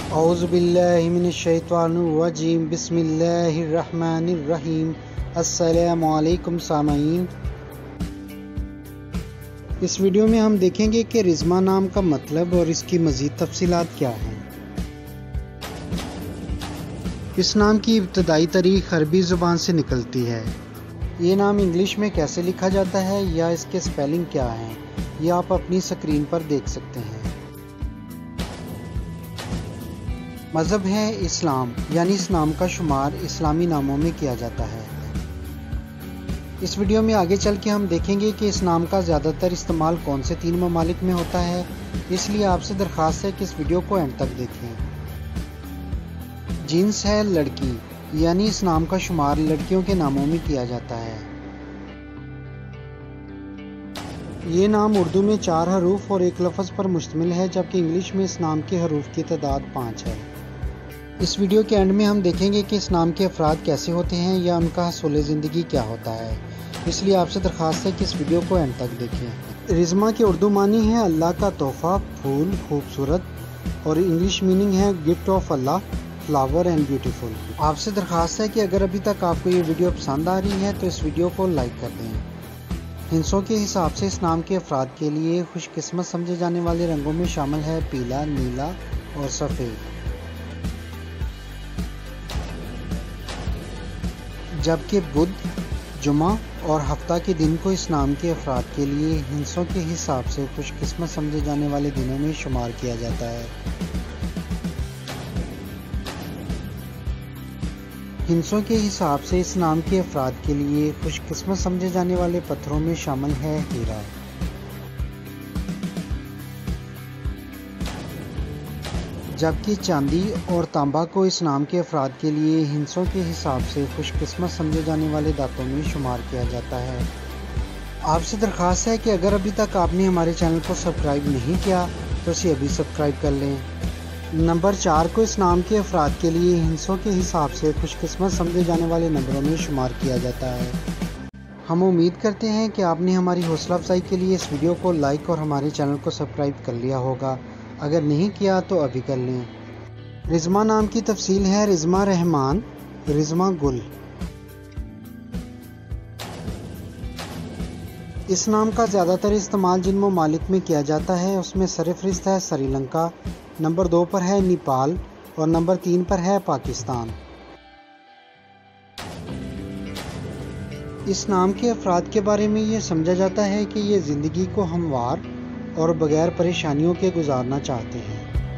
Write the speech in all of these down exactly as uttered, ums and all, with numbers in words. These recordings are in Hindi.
औज़ुबिल्लाहि मिनश्शैतानिर्रजीम बिस्मिल्लाहिर्रहमानिर्रहीम। अस्सलामु अलैकुम सामाईन। इस वीडियो में हम देखेंगे कि रिज़मा नाम का मतलब और इसकी मज़ीद तफसीलात क्या हैं। इस नाम की इब्तदाई तारीख अरबी ज़ुबान से निकलती है। ये नाम इंग्लिश में कैसे लिखा जाता है या इसके स्पेलिंग क्या हैं, ये आप अपनी स्क्रीन पर देख सकते हैं। मज़हब है इस्लाम, यानी इस नाम का शुमार इस्लामी नामों में किया जाता है। इस वीडियो में आगे चल के हम देखेंगे कि इस नाम का ज़्यादातर इस्तेमाल कौन से तीन ममालिक में होता है, इसलिए आपसे दरख्वास्त है कि इस वीडियो को एंड तक देखें। जिन्स है लड़की, यानी इस नाम का शुमार लड़कियों के नामों में किया जाता है। ये नाम उर्दू में चार हरूफ और एक लफ्ज़ पर मुश्तमिल है, जबकि इंग्लिश में इस नाम के हरूफ की तादाद पाँच है। इस वीडियो के एंड में हम देखेंगे कि इस नाम के अफराद कैसे होते हैं या उनका हसूल ज़िंदगी क्या होता है, इसलिए आपसे दरख्वास्त है कि इस वीडियो को एंड तक देखें। रिज़मा के उर्दू मानी है अल्लाह का तोहफ़ा, फूल, खूबसूरत, और इंग्लिश मीनिंग है gift of Allah, flower and beautiful. आपसे दरख्वास्त है कि अगर अभी तक आपको ये वीडियो पसंद आ रही है तो इस वीडियो को लाइक कर दें। हिंसों के हिसाब से इस नाम के अफराद के लिए खुशकिस्मत समझे जाने वाले रंगों में शामिल है पीला, नीला और सफ़ेद। जबकि बुध, जुमा और हफ्ता के दिन को इस नाम के अफराद के लिए हिंसों के हिसाब से खुशकिस्मत समझे जाने वाले दिनों में शुमार किया जाता है। हिंसों के हिसाब से इस नाम के अफराद के लिए खुशकिस्मत समझे जाने वाले पत्थरों में शामिल है हीरा। जबकि चांदी और तांबा को इस नाम के अफराद के लिए हिंसों के हिसाब से खुशकिस्मत समझे जाने वाले दांतों में शुमार किया जाता है। आपसे दरख्वास्त है कि अगर अभी तक आपने हमारे चैनल को सब्सक्राइब नहीं किया तो इसे अभी सब्सक्राइब कर लें। नंबर चार को इस नाम के अफराद के लिए हिंसों के हिसाब से खुशकिस्मत समझे जाने वाले नंबरों में शुमार किया जाता है। हम उम्मीद करते हैं कि आपने हमारी हौसला अफजाई के लिए इस वीडियो को लाइक और हमारे चैनल को सब्सक्राइब कर लिया होगा। अगर नहीं किया तो अभी कर लें। रिज़मा नाम की तफसील है रिज़मा रहमान, रिज़मा गुल। इस नाम का ज़्यादातर इस्तेमाल जिन ममालिक में किया जाता है उसमें सरफ़हरिस्त है श्रीलंका, नंबर दो पर है नेपाल और नंबर तीन पर है पाकिस्तान। इस नाम के अफराद के बारे में ये समझा जाता है कि ये ज़िंदगी को हमवार और बगैर परेशानियों के गुजारना चाहते हैं।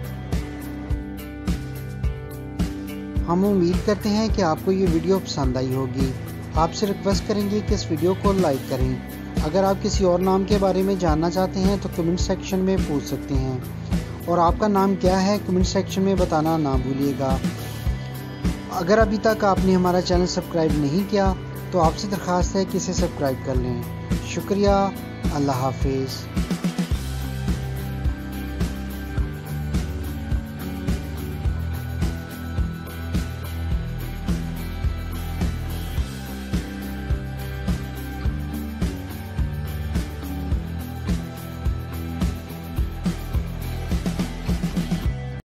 हम उम्मीद करते हैं कि आपको ये वीडियो पसंद आई होगी। आपसे रिक्वेस्ट करेंगे कि इस वीडियो को लाइक करें। अगर आप किसी और नाम के बारे में जानना चाहते हैं तो कमेंट सेक्शन में पूछ सकते हैं, और आपका नाम क्या है कमेंट सेक्शन में बताना ना भूलिएगा। अगर अभी तक आपने हमारा चैनल सब्सक्राइब नहीं किया तो आपसे दरख्वास्त है कि इसे सब्सक्राइब कर लें। शुक्रिया। अल्लाह हाफिज़।